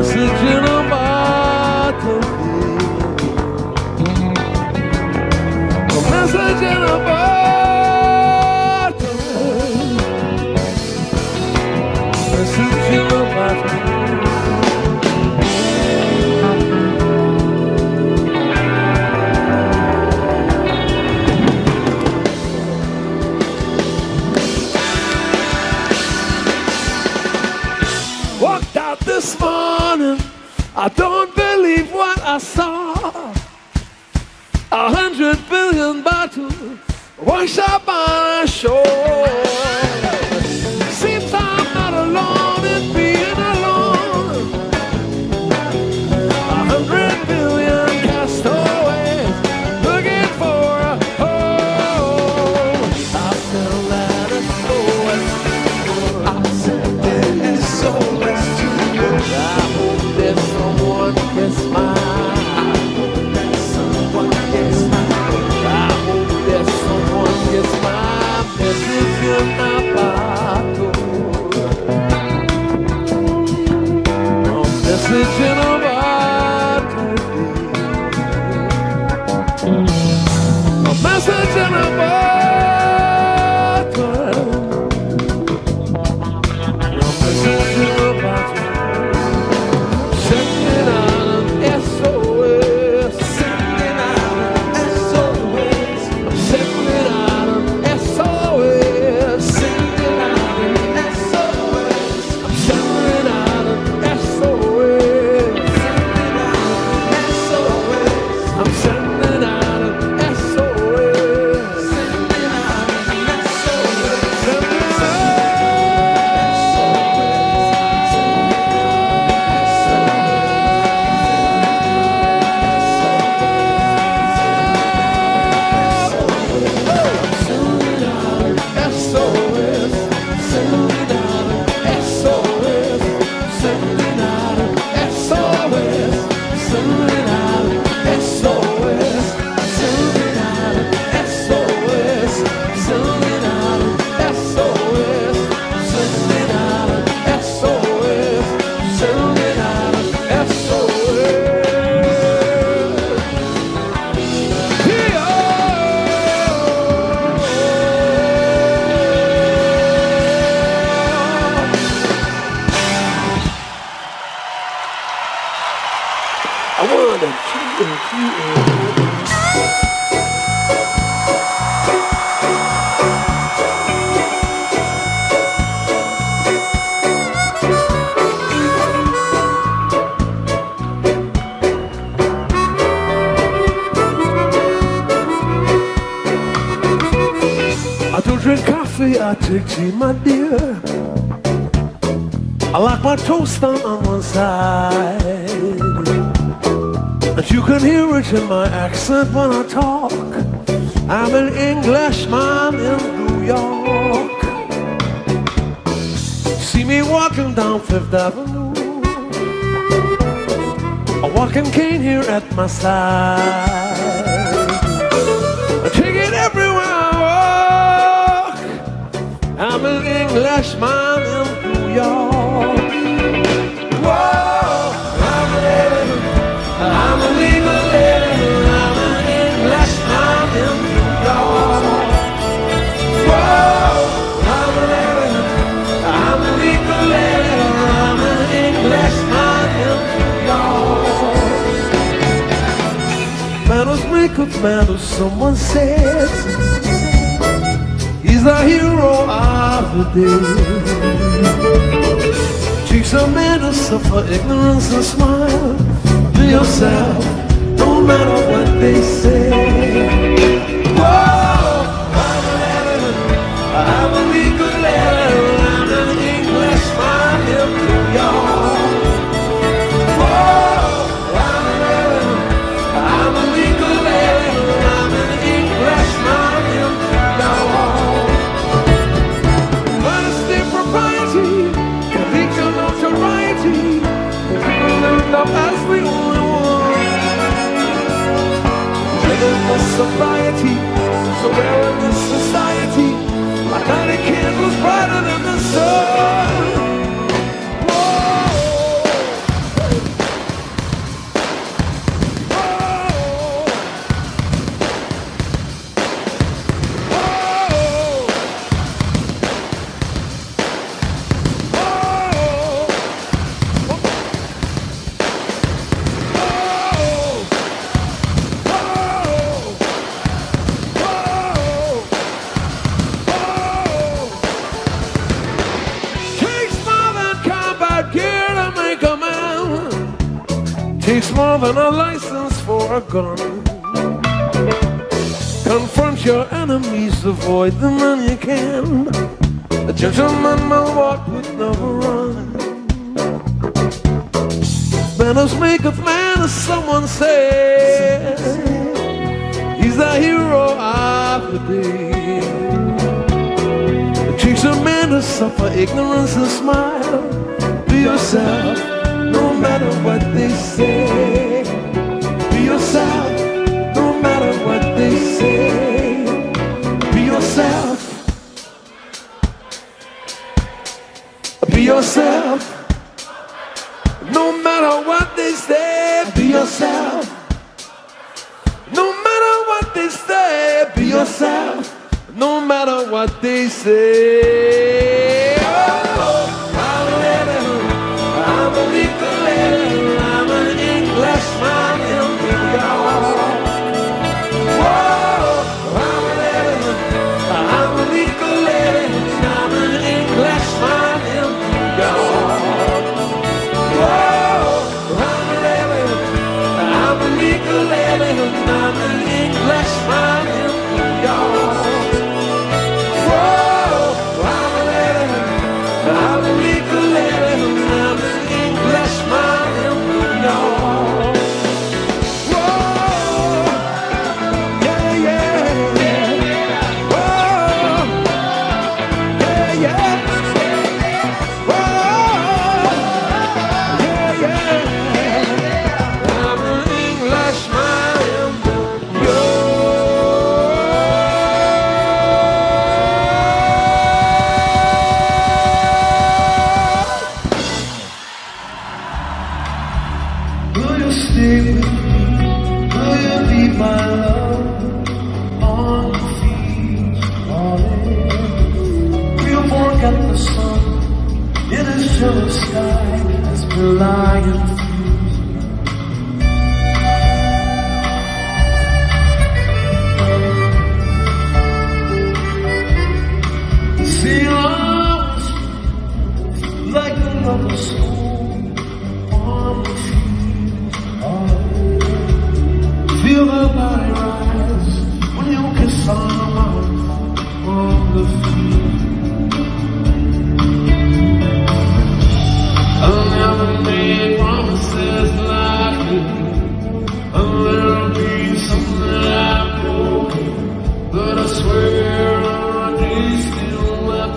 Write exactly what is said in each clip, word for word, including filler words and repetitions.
message in a bottle. A message in a bottle. Message in a bottle. Walked out this morning, I don't believe what I saw. A hundred billion bottles wash up on a shore. Seems I'm not alone in being alone. A hundred billion castaways looking for a home. I feel that it's so west. I said that it's so west. I hope that someone gets mine. I hope that someone gets mine. I hope that someone gets my message in my bottle. A message in a bottle. A message in a bottle. A message in a bottle. Sending out an S O S. Sending out an S O S. I'm sending out an S O S. Sending out an S O S. I'm sending out an S O S. I'm sending out an S O S. Sending out an S O S. Sending out. I wanna keep you. I don't drink coffee, I take tea, my dear. I like my toast on, on one side. And you can hear it in my accent when I talk. I'm an Englishman in New York. See me walking down Fifth Avenue, a walking cane here at my side. I take it everywhere I walk. I'm an Englishman in New York. Whoa, I'm living, I'm a legal living, I'm an Englishman in New York. Whoa, I'm living, I'm a legal living, I'm an Englishman in New York. Manners make up manners, someone says. He's the hero of the day. Teach a man to suffer ignorance and smile. Be yourself, no matter what they say. Whoa, I'm a letter, I'm a legal letter, I'm an Englishman in New York. Whoa, I'm a letter, I'm a legal letter, I'm an Englishman in New York. Honesty, propriety, can lead to notoriety. People end up as the only one. Driven for sobriety, so rare in this society. My tiny candle's brighter than the sun. Whoa. takes more than a license for a gun. Confront your enemies, avoid them when you can. A gentleman will walk with never run. Manners maketh man, as someone says. He's the hero of the day. It takes a man to suffer ignorance and smile. Be yourself, no matter what they say. Be yourself, no matter what they say. Be yourself. Be yourself. No matter what they say, be yourself. No matter what they say, be yourself. No matter what they say. Oh, I'm a little, I'm a little, little, I'm an Englishman in New York. Whoa, I'm a little, I'm a little, little, I'm an Englishman in New York. Whoa, I'm a little, I'm a little, little, I'm an Englishman in New York.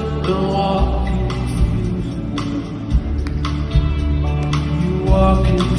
Walking